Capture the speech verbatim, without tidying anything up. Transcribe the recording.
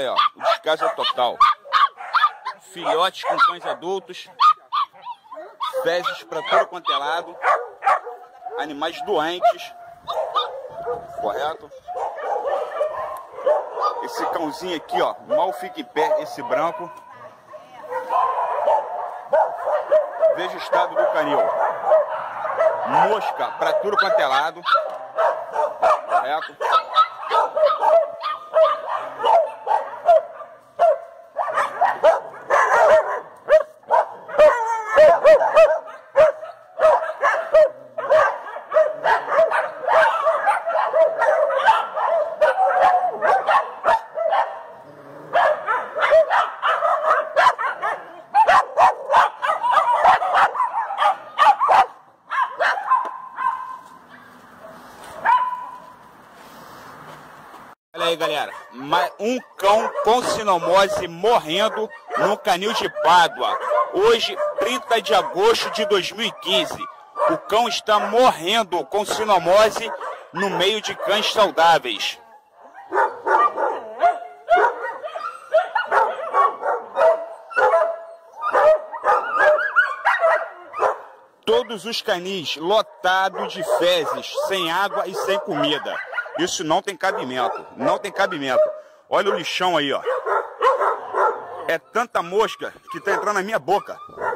Olha aí, ó, o descaso é total. Filhotes com cães adultos, fezes para todo quanto é lado, animais doentes, correto? Esse cãozinho aqui, ó, mal fica em pé, esse branco. Veja o estado do canil. Mosca para tudo quanto é lado, correto? Olha aí, galera, um cão com sinomose morrendo no canil de Pádua. Hoje, trinta de agosto de dois mil e quinze. O cão está morrendo com sinomose no meio de cães saudáveis. Todos os canis lotados de fezes, sem água e sem comida. Isso não tem cabimento, não tem cabimento. Olha o lixão aí, ó. É tanta mosca que tá entrando na minha boca.